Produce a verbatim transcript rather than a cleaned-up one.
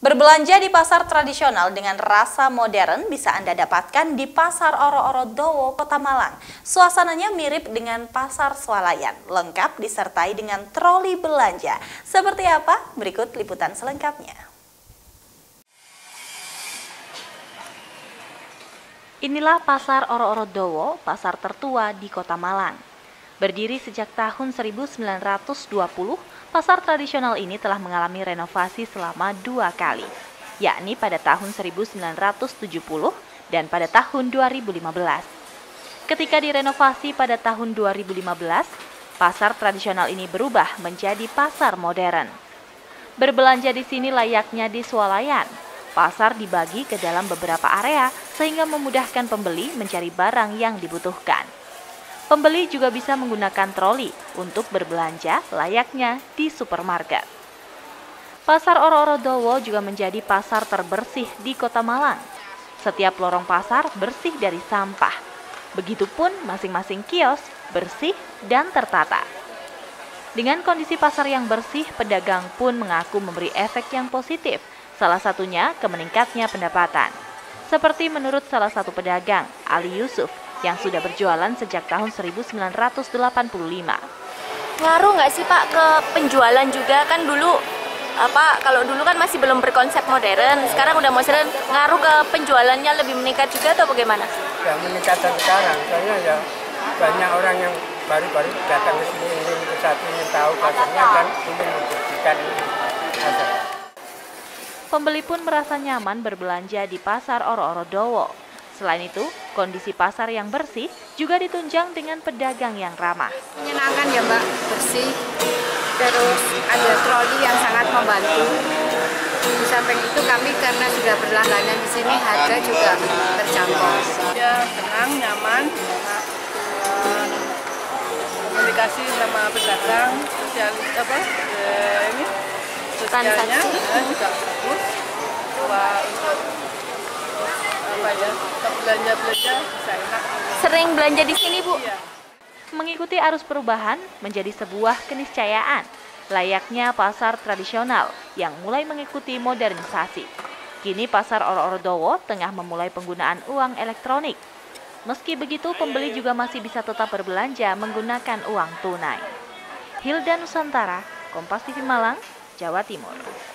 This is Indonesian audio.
Berbelanja di pasar tradisional dengan rasa modern bisa Anda dapatkan di Pasar Oro-Oro Dowo, Kota Malang. Suasananya mirip dengan pasar swalayan, lengkap disertai dengan troli belanja. Seperti apa? Berikut liputan selengkapnya. Inilah Pasar Oro-Oro Dowo, pasar tertua di Kota Malang. Berdiri sejak tahun seribu sembilan ratus dua puluh, pasar tradisional ini telah mengalami renovasi selama dua kali, yakni pada tahun seribu sembilan ratus tujuh puluh dan pada tahun dua ribu lima belas. Ketika direnovasi pada tahun dua ribu lima belas, pasar tradisional ini berubah menjadi pasar modern. Berbelanja di sini layaknya di swalayan. Pasar dibagi ke dalam beberapa area sehingga memudahkan pembeli mencari barang yang dibutuhkan. Pembeli juga bisa menggunakan troli untuk berbelanja layaknya di supermarket. Pasar Oro-Oro Dowo juga menjadi pasar terbersih di Kota Malang. Setiap lorong pasar bersih dari sampah. Begitupun masing-masing kios bersih dan tertata. Dengan kondisi pasar yang bersih, pedagang pun mengaku memberi efek yang positif. Salah satunya ke meningkatnya pendapatan. Seperti menurut salah satu pedagang, Ali Yusuf, yang sudah berjualan sejak tahun seribu sembilan ratus delapan puluh lima. Ngaruh nggak sih Pak ke penjualan juga? Kan dulu, apa kalau dulu kan masih belum berkonsep modern, sekarang udah modern, ngaruh ke penjualannya lebih meningkat juga atau bagaimana? Ya meningkat sekarang, soalnya ya banyak orang yang baru-baru datang ke sini ingin ke satu ingin tahu pasarnya dan ingin membuktikan pasar. Pembeli pun merasa nyaman berbelanja di Pasar Oro-Oro Dowo. Selain itu, kondisi pasar yang bersih juga ditunjang dengan pedagang yang ramah. Menyenangkan ya Mbak, bersih, terus ada troli yang sangat membantu. Di samping itu kami karena sudah berlangganan di sini, harga juga terjangkau. Ya tenang, nyaman, uh, komunikasi sama pedagang, sosial apa eh, ini sosialnya eh, juga bagus. Wah, untuk apa ya, belanja-belanja bisa enak. Sering belanja di sini Bu? Iya. Mengikuti arus perubahan menjadi sebuah keniscayaan, layaknya pasar tradisional yang mulai mengikuti modernisasi. Kini Pasar Oro-Oro Dowo tengah memulai penggunaan uang elektronik. Meski begitu, pembeli juga masih bisa tetap berbelanja menggunakan uang tunai. Hilda Nusantara, Kompas T V Malang, Jawa Timur.